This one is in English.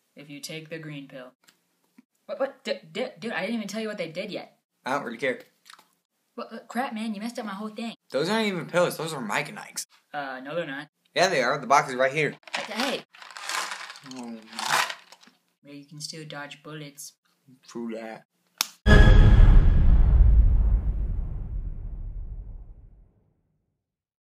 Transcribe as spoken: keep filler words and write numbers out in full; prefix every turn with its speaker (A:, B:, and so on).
A: if you take the green pill. What? What? D- d- dude, I didn't even tell you what they did yet.
B: I don't really care.
A: What? Uh, crap, man, you messed up my whole thing.
B: Those aren't even pills. Those are Myconikes.
A: Uh, no, they're not.
B: Yeah, they are. The box is right here.
A: Hey.
B: Oh,
A: Well, you can still dodge bullets.
B: true that.